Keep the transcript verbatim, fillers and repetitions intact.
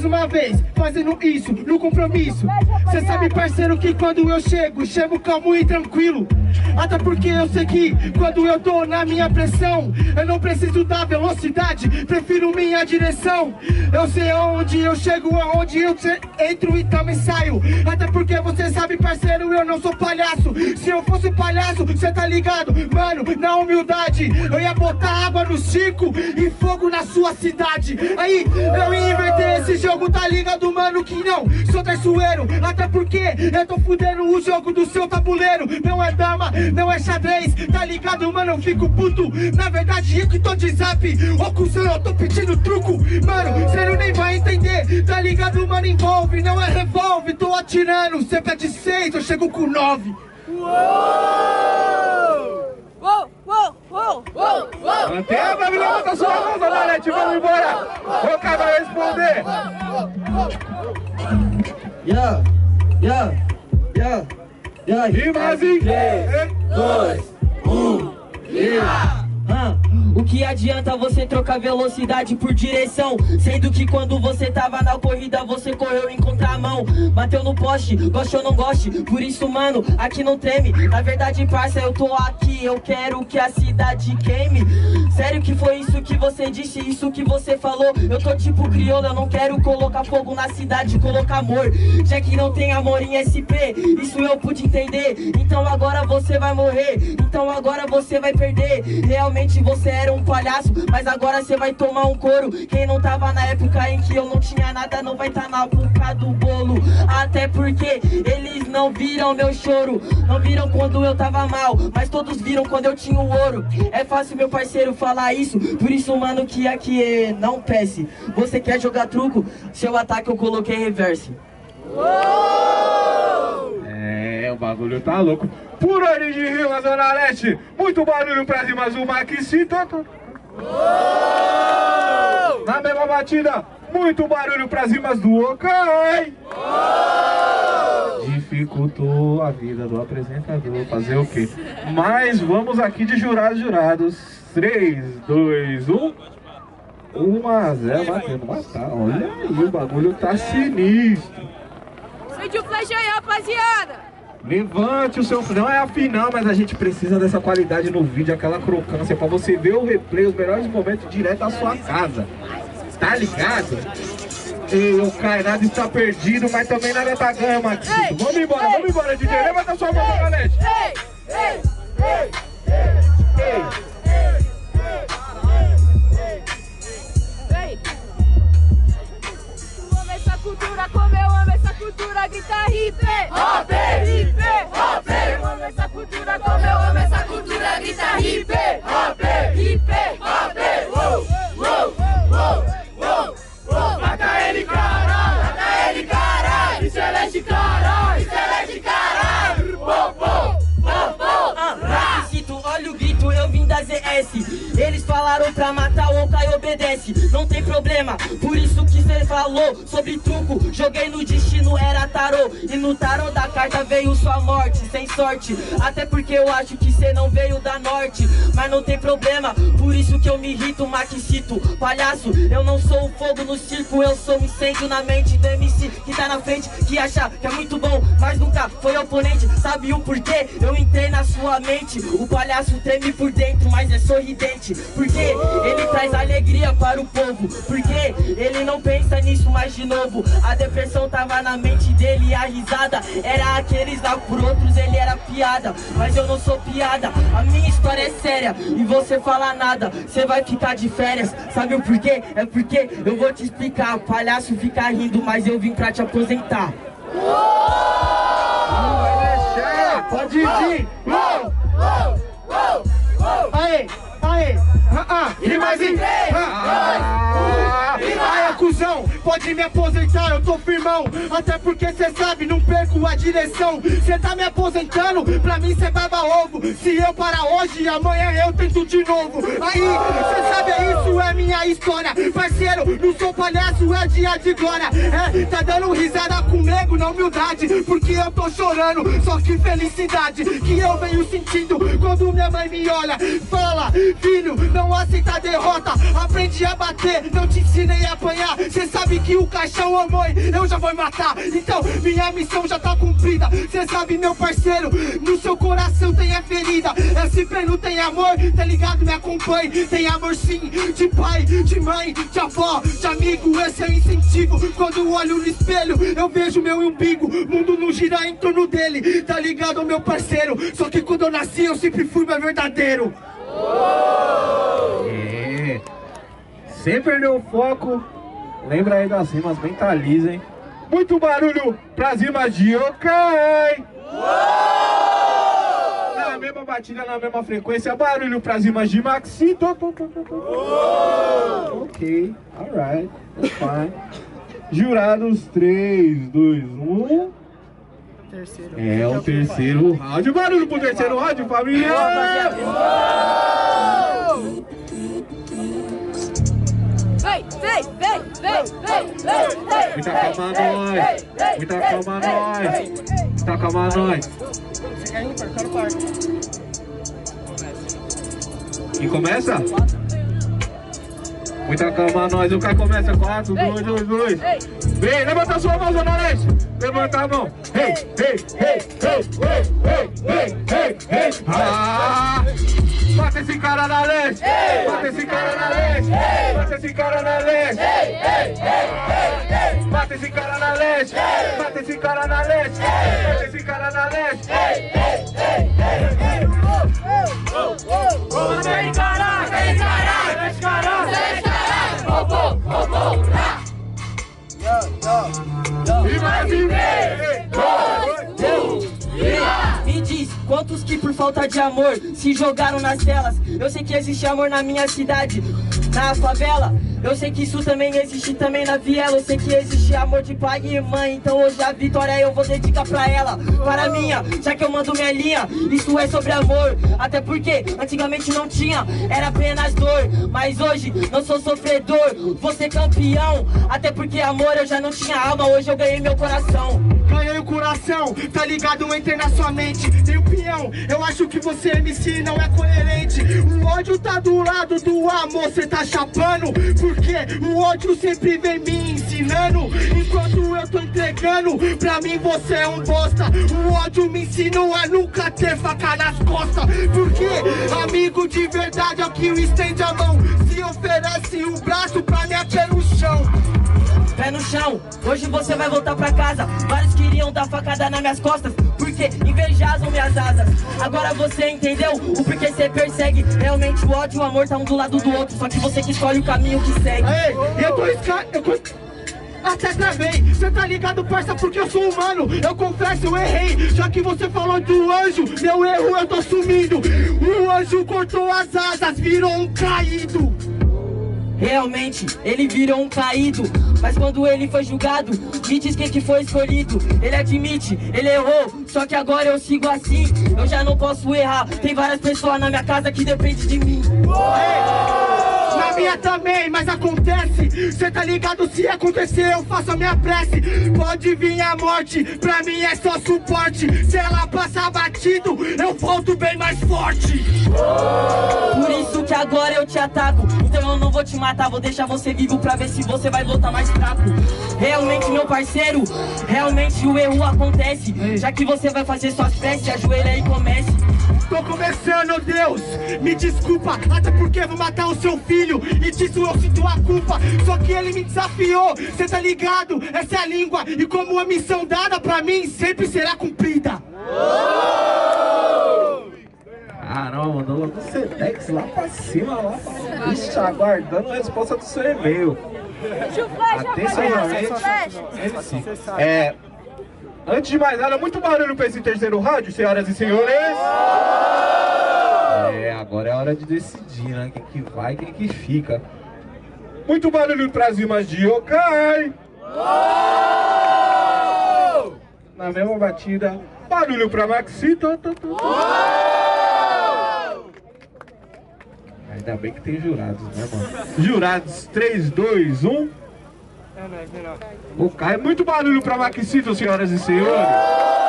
mais uma vez, fazendo isso no compromisso. Cê sabe, parceiro, que quando eu chego, chego calmo e tranquilo. Até porque eu sei que quando eu tô na minha pressão, eu não preciso da velocidade, prefiro minha direção. Eu sei aonde eu chego, aonde eu entro e também saio. Até porque você sabe, parceiro, eu não sou palhaço. Se eu fosse palhaço, cê tá ligado, mano, na humildade eu ia botar água no circo e fogo na sua cidade. Aí eu ia inverter esse jogo, tá ligado, mano, que não sou traiçoeiro. Até porque eu tô fudendo o jogo do seu tabuleiro. Não é dama, não é xadrez, tá ligado, mano, eu fico puto. Na verdade eu que tô de zap, ô cuzão, eu tô pedindo truco. Mano, cê não nem vai entender, tá ligado, mano, envolve. Não é revólver, tô atirando, cê pede seis, eu chego com nove. Uou! Uou, uou, uou, uou, uou! Mantenha a família, bota sua mão, Zona Leste, vamos embora! O cara vai responder! Yeah, yeah, yeah, yeah. Rimas em três, dois, um, rima! Ah, o que adianta você trocar velocidade por direção, sendo que quando você tava na corrida você correu em contramão. Bateu no poste, goste ou não goste, por isso, mano, aqui não treme. Na verdade, parça, eu tô aqui, eu quero que a cidade queime. Sério que foi isso que você disse, isso que você falou? Eu tô tipo crioula, eu não quero colocar fogo na cidade, colocar amor. Já que não tem amor em S P, isso eu pude entender. Então agora você vai morrer, então agora você vai perder. Realmente você era um palhaço, mas agora você vai tomar um couro. Quem não tava na época em que eu não tinha nada não vai tá na boca do bolo. Até porque eles não viram meu choro, não viram quando eu tava mal, mas todos viram quando eu tinha o ouro. É fácil, meu parceiro, falar isso, por isso, mano, que aqui é não pece. Você quer jogar truco? Seu ataque eu coloquei reverse. É, o bagulho tá louco. Por ordem de rima, Zona Leste, muito barulho pra rimas do Maxito. Na mesma batida, muito barulho pras rimas do Okai. Dificultou a vida do apresentador, fazer o quê? Mas vamos aqui de jurados, jurados. três, dois, um. um a zero, batendo matar. Olha aí, o bagulho tá sinistro. Sente o flash aí, rapaziada! Levante o seu... Não é a final, mas a gente precisa dessa qualidade no vídeo, aquela crocância, pra você ver o replay, os melhores momentos direto da sua casa. Tá ligado? E o Kairado está perdido, mas também nada tá ganho, Maxito. Vamos embora, vamos embora, D J. Levanta sua mão, Galete. Ei, ei, ei, Ei. ei. Tu ama essa cultura como eu amo essa cultura, grita hip, hop, hip, hop. Eu amo essa cultura como eu amo essa cultura, grita hip, hop, hip, hop. Uou, uou, uou, uou, uou. Mata ele, caralho! Mata ele, caralho! Celeste, caralho! Celeste, caralho! Pô, pô, pô, pô. Maxito, olha o grito, eu vim da Z S. Eles falaram pra matar, o Okai obedece. Não tem problema, por isso que cê falou sobre truco. Joguei no destino, era tarô. E no tarô da carta veio sua morte, sem sorte. Até porque eu acho que cê não veio da norte. Mas não tem problema, por isso que eu me irrito, Maxito. Palhaço, eu não sou o fogo no circo, eu sou um incêndio na mente do M C que tá na frente, que acha que é muito bom, mas nunca foi oponente. Sabe o porquê? Eu entrei na sua mente. O palhaço treme por dentro, mas é sorridente. Porque ele traz alegria para o povo, porque ele não pensa nisso mais de novo. A depressão tava na mente dele e a risada era aqueles lá, por outros ele era piada. Mas eu não sou piada, a minha história é séria e você fala nada, você vai ficar de férias. Sabe o porquê? É porque eu vou te explicar. Palhaço fica rindo, mas eu vim pra te aposentar. Não vai deixar! Pode ir! Uou, uou, uou, uou. Aê, aê, ah, ah, E mais em três, ah, dois, um, e aê, vai. cuzão, pode me aposentar, eu tô firmão. Até porque cê sabe, não perco a direção. Cê tá me aposentando, pra mim cê baba ovo. Se eu parar hoje, amanhã eu tento de novo. Aí, cê sabe, é isso, é minha história. Parceiro, não sou palhaço, é dia de glória. É, tá dando risada comigo na humildade, porque eu tô chorando, só que felicidade que eu venho sentindo quando minha mãe me olha. Fala, filho, não aceita a derrota. Aprendi a bater, não te ensinei a apanhar. Cê sabe que o caixão, ô mãe, eu já vou matar. Então, minha missão já tá cumprida. Cê sabe, meu parceiro, no seu coração tem a ferida. S P não tem amor, tá ligado? Me acompanhe. Tem amor sim, de pai, de mãe, de avó, de amigo. Esse é o incentivo. Quando olho no espelho, eu vejo meu umbigo. Mundo não gira em torno dele, tá ligado, meu parceiro? Só que quando eu nasci, eu sempre fui mais verdadeiro. É. Sem perder o foco, lembra aí das rimas, mentaliza, hein? Muito barulho pras rimas de Yokai! Na mesma batida, na mesma frequência, barulho pras rimas de Maxito. Ok, alright, that's fine. Jurados, três, dois, um. Terceiro. É o terceiro round. Barulho pro terceiro round, família! Vem, vem, vem, vem, vem, vem. Muita calma nós, muita calma nós, muita calma nós. Quem começa? Muita calma nós, o cara começa quatro, dois, dois, dois. Vem, levanta a sua mão, Zona Leste. Levanta a mão. Ei, ei, ei, ei, ei, ei, ei, ei. Ah! Bate esse cara na leste. Bate esse cara na leste. Bate esse cara na leste. Bate esse cara na leste. Bate esse cara na leste. Bate esse cara na leste. Vamos encarar, vem encarar, vem encarar, vem encarar. Vou, vou, vou, vou, lá. E vai viver. Me diz, quantos que por falta de amor se jogaram nas telas? Eu sei que existe amor na minha cidade, na favela. Eu sei que isso também existe também na viela. Eu sei que existe amor de pai e mãe. Então hoje a vitória eu vou dedicar pra ela, para minha, já que eu mando minha linha. Isso é sobre amor, até porque antigamente não tinha, era apenas dor. Mas hoje não sou sofredor, vou ser campeão. Até porque amor eu já não tinha alma, hoje eu ganhei meu coração. Ganhei o coração, tá ligado? Eu entrei na sua mente. Tem o peão, eu acho que você M C não é coerente. O ódio tá do lado do amor, cê tá chapando. Porque o ódio sempre vem me ensinando. Enquanto eu tô entregando, pra mim você é um bosta. O ódio me ensinou a nunca ter faca nas costas. Porque amigo de verdade é o que estende a mão. Se oferece o braço pra me ater no chão. Pé no chão, hoje você vai voltar pra casa. Vários queriam dar facada nas minhas costas, porque invejavam minhas asas. Agora você entendeu o porquê você persegue. Realmente o ódio e o amor tá um do lado do outro, só que você que escolhe o caminho que segue. Ei, eu tô esca... Eu co... Até travei, cê tá ligado, parça, porque eu sou humano. Eu confesso, eu errei, já que você falou do anjo. Meu erro eu tô sumindo. O anjo cortou as asas, virou um caído. Realmente, ele virou um caído. Mas quando ele foi julgado, me diz quem que foi escolhido. Ele admite, ele errou, só que agora eu sigo assim. Eu já não posso errar, tem várias pessoas na minha casa que dependem de mim. Ei, na minha também, mas acontece. Cê tá ligado, se acontecer eu faço a minha prece. Pode vir a morte, pra mim é só suporte. Se ela passar batido, eu volto bem mais forte. Por isso que agora eu te ataco. Então eu não vou te matar, vou deixar você vivo pra ver se você vai voltar mais fraco. Realmente, meu parceiro, realmente o erro acontece. Já que você vai fazer suas preces, ajoelha e comece. Tô começando, Deus, me desculpa. Até porque vou matar o seu filho, e disso eu sinto a culpa. Só que ele me desafiou, cê tá ligado? Essa é a língua, e como a missão dada pra mim sempre será cumprida. Ah não, mandou logo o Sedex lá pra cima, lá pra... Ixi, aguardando a resposta do seu e-mail. Atenciosamente. É... Antes de mais nada, muito barulho pra esse terceiro rádio, senhoras e senhores. É, agora é hora de decidir, né? Quem que vai, quem que fica. Muito barulho pras rimas de Yokai. na mesma batida. Barulho pra Maxito. Ainda bem que tem jurados, né, mano? Jurados, três, dois, um. O Caio, muito barulho pra Maxito, senhoras e senhores.